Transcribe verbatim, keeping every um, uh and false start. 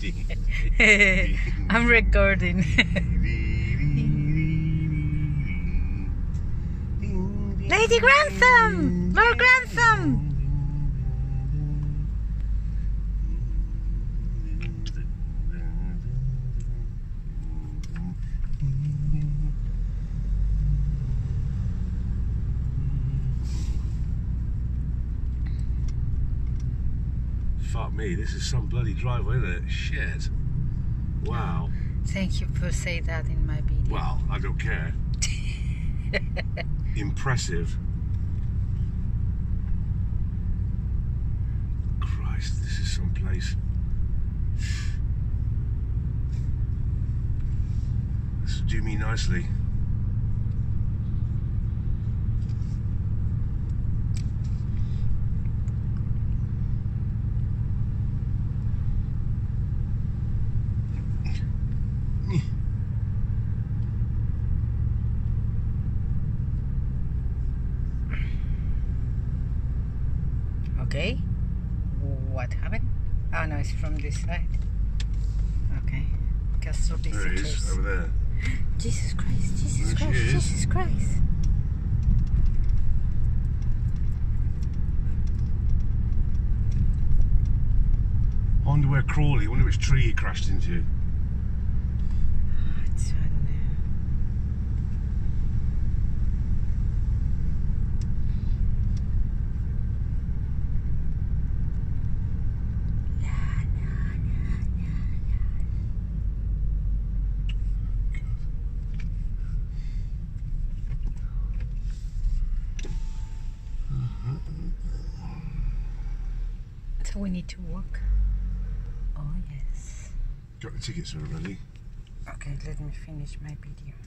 I'm recording. Lady Grantham! Lord Grantham! Fuck me, this is some bloody driveway, isn't it? Shit. Wow. Thank you for saying that in my video. Well, I don't care. Impressive. Christ, this is some place. This will do me nicely. Okay, what happened? Oh no, it's from this side. Okay, castle There it visitors. is, over there. Jesus Christ, Jesus There she Christ, is. Jesus Christ. I wonder where Crawley, I wonder which tree he crashed into. It's on, so we need to walk. Oh yes. Got the tickets already. Okay, let me finish my video.